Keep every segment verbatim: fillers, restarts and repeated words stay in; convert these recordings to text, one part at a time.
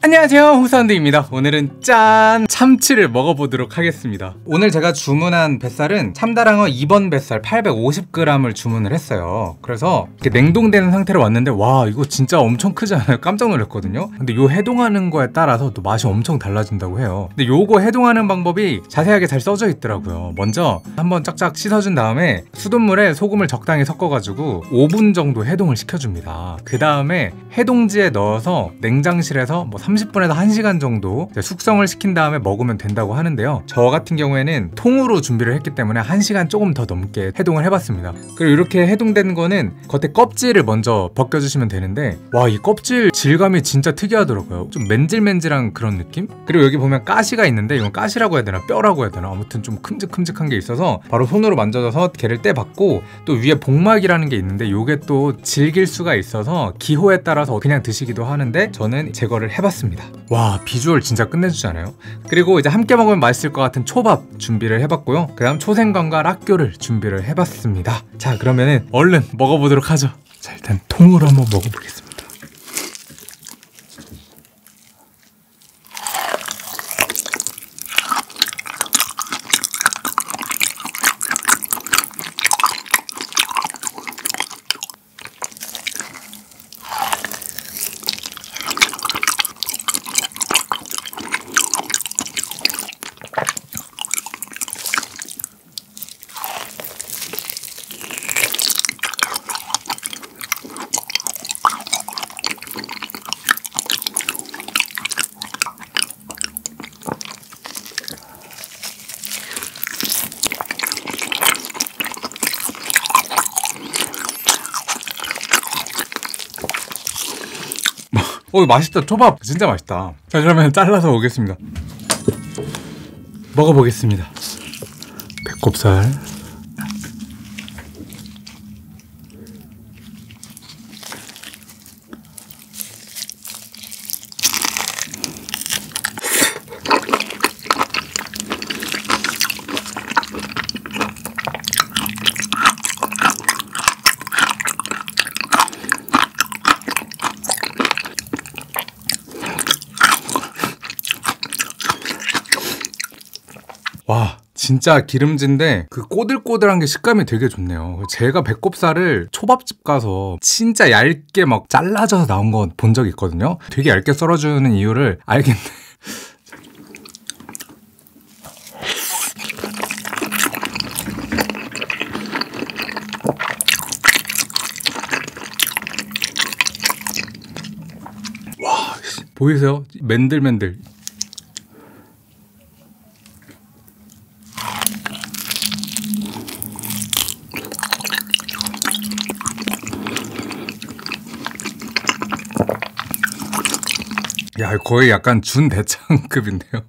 안녕하세요, 홍사운드입니다. 오늘은 짠! 참치를 먹어보도록 하겠습니다. 오늘 제가 주문한 뱃살은 참다랑어 이 번 뱃살 팔백오십 그램을 주문을 했어요. 그래서 이렇게 냉동되는 상태로 왔는데 와, 이거 진짜 엄청 크지 않아요? 깜짝 놀랐거든요. 근데 요 해동하는 거에 따라서 또 맛이 엄청 달라진다고 해요. 근데 요거 해동하는 방법이 자세하게 잘 써져 있더라고요. 먼저 한번 짝짝 씻어준 다음에 수돗물에 소금을 적당히 섞어가지고 오 분 정도 해동을 시켜줍니다. 그 다음에 해동지에 넣어서 냉장실에서 뭐 삼십 분에서 한 시간 정도 숙성을 시킨 다음에 먹으면 된다고 하는데요. 저 같은 경우에는 통으로 준비를 했기 때문에 한 시간 조금 더 넘게 해동을 해봤습니다. 그리고 이렇게 해동된 거는 겉에 껍질을 먼저 벗겨주시면 되는데 와, 이 껍질 질감이 진짜 특이하더라고요. 좀 맨질맨질한 그런 느낌? 그리고 여기 보면 가시가 있는데 이건 가시라고 해야 되나 뼈라고 해야 되나 아무튼 좀 큼직큼직한 게 있어서 바로 손으로 만져서 걔를 떼봤고, 또 위에 복막이라는 게 있는데 요게 또 질길 수가 있어서 기호에 따라서 그냥 드시기도 하는데 저는 제거를 해봤습니다. 와, 비주얼 진짜 끝내주지 않아요? 그리고 이제 함께 먹으면 맛있을 것 같은 초밥 준비를 해봤고요. 그 다음 초생강과 락교를 준비를 해봤습니다. 자, 그러면은 얼른 먹어보도록 하죠. 자, 일단 통으로 한번 먹어보겠습니다. 오, 맛있다. 초밥 진짜 맛있다. 자, 그러면 잘라서 오겠습니다. 먹어보겠습니다. 배꼽살. 와, 진짜 기름진데 그 꼬들꼬들한 게 식감이 되게 좋네요. 제가 배꼽살을 초밥집 가서 진짜 얇게 막 잘라져서 나온 거 본 적이 있거든요. 되게 얇게 썰어주는 이유를 알겠네. 와, 보이세요? 맨들맨들. 야, 거의 약간 준대창급인데요.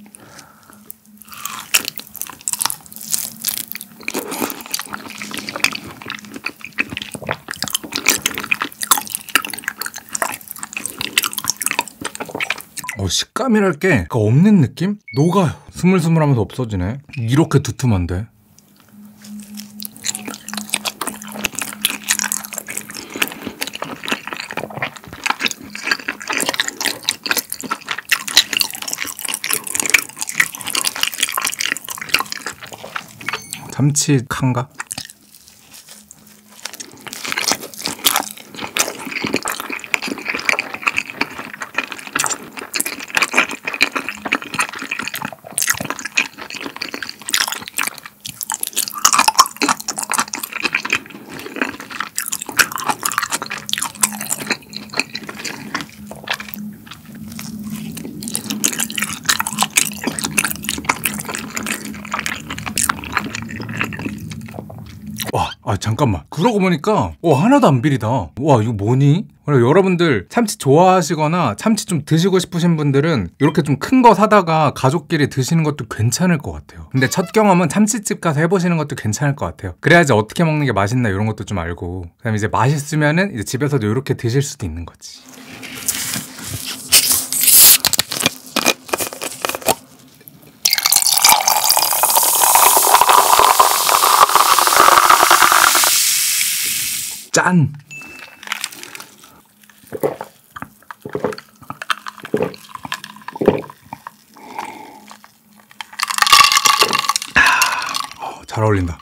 어, 식감이랄 게 없는 느낌? 녹아요. 스물스물하면서 없어지네. 이렇게 두툼한데. 참치 칸가? 와, 아 잠깐만. 그러고 보니까 어, 하나도 안 비리다. 와, 이거 뭐니? 여러분들 참치 좋아하시거나 참치 좀 드시고 싶으신 분들은 이렇게 좀 큰 거 사다가 가족끼리 드시는 것도 괜찮을 것 같아요. 근데 첫 경험은 참치집 가서 해보시는 것도 괜찮을 것 같아요. 그래야지 어떻게 먹는 게 맛있나 이런 것도 좀 알고, 그 다음에 이제 맛있으면은 이제 집에서도 이렇게 드실 수도 있는 거지. 짠! 어울린다.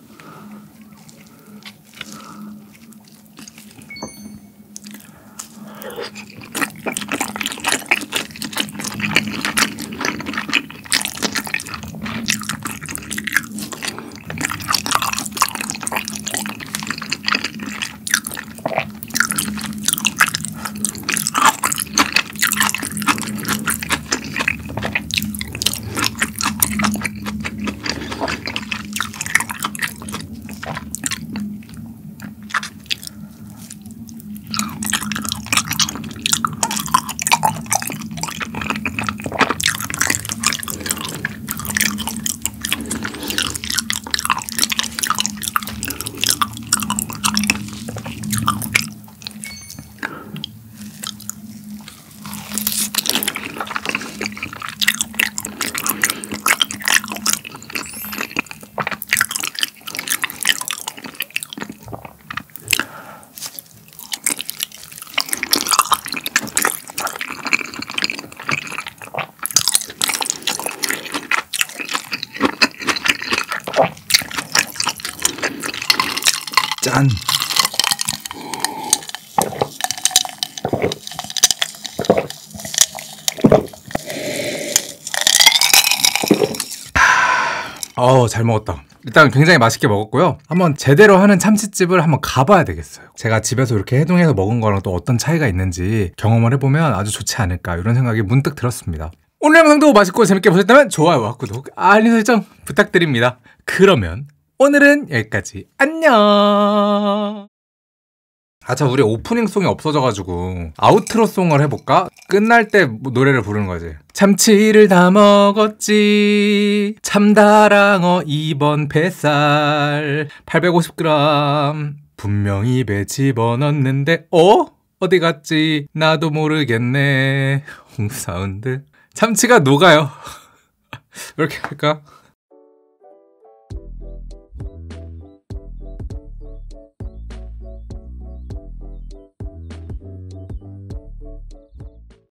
짠! 어우, 잘 먹었다. 일단 굉장히 맛있게 먹었고요. 한번 제대로 하는 참치집을 한번 가봐야 되겠어요. 제가 집에서 이렇게 해동해서 먹은 거랑 또 어떤 차이가 있는지 경험을 해보면 아주 좋지 않을까, 이런 생각이 문득 들었습니다. 오늘 영상도 맛있고 재밌게 보셨다면 좋아요와 구독, 알림 설정 부탁드립니다. 그러면 오늘은 여기까지. 안녕. 아차, 우리 오프닝송이 없어져가지고 아우트로송을 해볼까? 끝날 때 노래를 부르는 거지. 참치를 다 먹었지, 참다랑어 이 번 뱃살 팔백오십 그램 분명히 배 집어넣는데 어? 어디 갔지? 나도 모르겠네. 홍사운드. 참치가 녹아요. 이렇게 할까?